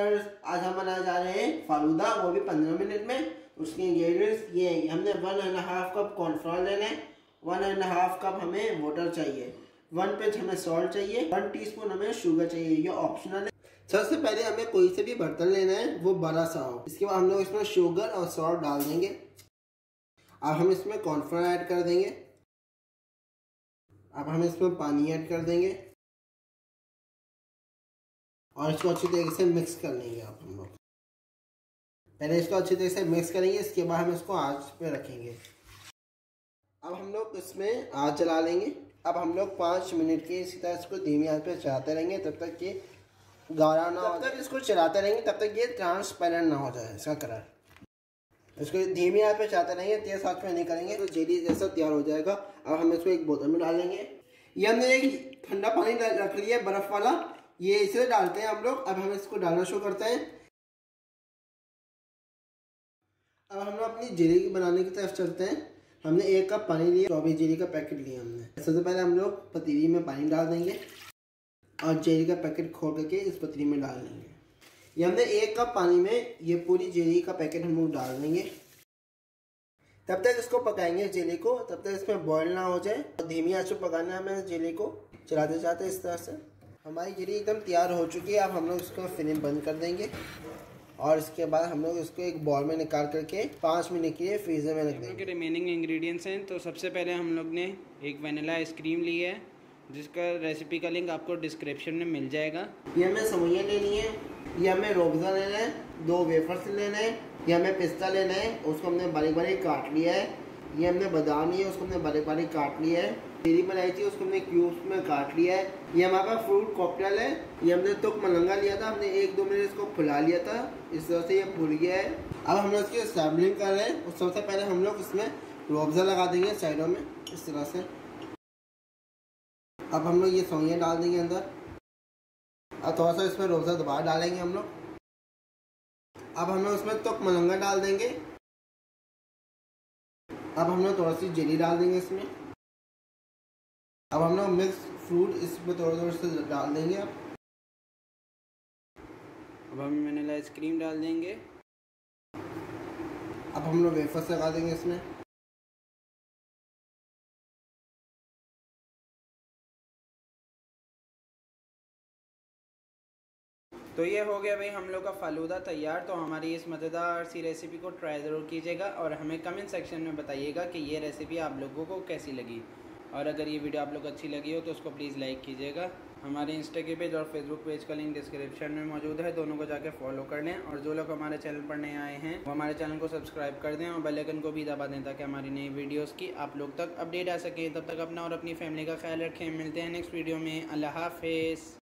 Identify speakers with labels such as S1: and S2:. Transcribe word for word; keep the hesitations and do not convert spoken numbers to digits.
S1: Viewers, आज हम बनाने जा रहे हैं फालूदा, वो भी पंद्रह मिनट में। उसके इंग्रेडिएंट्स ये हैं। हमने one and half cup cornflour लेना है, वन एंड हाफ कप हमें वाटर चाहिए, वन पिंच हमें सॉल्ट चाहिए, वन टीस्पून हमें शुगर चाहिए, ये ऑप्शनल है। सबसे पहले हमें कोई से भी बर्तन लेना है, वो बड़ा सा हो। इसके बाद हम लोग इसमें शुगर और सॉल्ट डाल देंगे। अब हम इसमें कॉर्नफ्लोर ऐड कर देंगे। अब हम इसमें पानी ऐड कर देंगे और इसको अच्छी तरीके से मिक्स कर लेंगे। अब हम लोग पहले इसको अच्छी तरीके से मिक्स करेंगे, इसके बाद हम इसको आंच पे रखेंगे। अब हम लोग इसमें आंच जला लेंगे। अब हम लोग पाँच मिनट के इसी तरह इसको धीमी आंच पे चलाते रहेंगे तब तक कि गाढ़ा ना हो। तब तक इसको चलाते रहेंगे तब तक ये ट्रांसपेरेंट ना हो जाए इसका कलर। इसको धीमी आंच पे चलाते रहेंगे, तेज आंच पे नहीं करेंगे तो जेली जैसा तैयार हो जाएगा। अब हम इसको एक बोतल में डालेंगे। ये हमने एक ठंडा पानी रख लिया है बर्फ वाला, ये इसे डालते हैं हम लोग। अब हम इसको डालना शुरू करते हैं। अब हम लोग अपनी जेली बनाने की तरफ चलते हैं। हमने एक कप पानी लिया, चौबीस जेली का पैकेट लिया हमने। सबसे पहले हम लोग पतीली में पानी डाल देंगे और जेली का पैकेट खोल करके इस पतीली में डाल देंगे। ये हमने एक कप पानी में ये पूरी जेली का पैकेट हम लोग डाल देंगे। तब तक इसको पकाएंगे जेली को, तब तक इसमें बॉयल ना हो जाए। धीमी आंच पे पकाना है हमें जेली को, चलाते चलाते इस तरह से। हमारी जेली एकदम तैयार हो चुकी है। अब हम लोग इसको फिर बंद कर देंगे और इसके बाद हम लोग इसको एक बॉल में निकाल करके पाँच मिनट के लिए फ्रीजर में रख देंगे।
S2: रिमेनिंग इंग्रेडिएंट्स हैं तो सबसे पहले हम लोग ने एक वनीला आइसक्रीम ली है, जिसका रेसिपी का लिंक आपको डिस्क्रिप्शन में मिल जाएगा।
S1: ये हमें सेवइयां लेनी है, ये हमें रोबजा लेना है, दो वेफर्स लेना है, ये हमें पिस्ता लेना है, उसको हमने बारीक बारीक काट लिया है। ये हमने बादाम लिया है, उसको हमने बारीक बारीक काट लिया है। चेरी मलाई थी, उसको हमने क्यूब्स में काट लिया है। ये हमारा फ्रूट कॉकटेल है। ये हमने तुक मलंगा लिया था, हमने एक दो मिनट इसको फुला लिया था, इस तरह से ये फूल गया है। अब हम लोग इसकी सैम्पलिंग कर रहे हैं। सबसे पहले हम लोग इसमें रोबजा लगा देंगे साइडों में इस तरह से। अब हम लोग ये सेवइयां डाल देंगे अंदर। अब थोड़ा सा इसमें रोबजा दोबारा डालेंगे हम लोग। अब हम लोग इसमें तुक मलंगा डाल देंगे। अब हम लोग थोड़ा सी जेली डाल देंगे इसमें। अब हम लोग मिक्स फ्रूट इसमें थोड़ा थोड़ा से डाल देंगे। अब
S2: अब हम वनीला आइसक्रीम डाल देंगे।
S1: अब हम लोग वेफर्स लगा देंगे इसमें।
S2: तो ये हो गया भाई हम लोग का फालूदा तैयार। तो हमारी इस मज़ेदार सी रेसिपी को ट्राई ज़रूर कीजिएगा और हमें कमेंट सेक्शन में बताइएगा कि ये रेसिपी आप लोगों को कैसी लगी। और अगर ये वीडियो आप लोग अच्छी लगी हो तो उसको प्लीज़ लाइक कीजिएगा। हमारे इंस्टा के पेज और फेसबुक पेज का लिंक डिस्क्रिप्शन में मौजूद है, दोनों को जाके फॉलो कर लें। और जो लोग हमारे चैनल पर नए आए हैं वो हमारे चैनल को सब्सक्राइब कर दें और बेल आइकन को भी दबा दें ताकि हमारी नई वीडियोज़ की आप लोग तक अपडेट आ सके। तब तक अपना और अपनी फैमिली का ख्याल रखें। मिलते हैं नेक्स्ट वीडियो में। अल्लाह हाफिज़।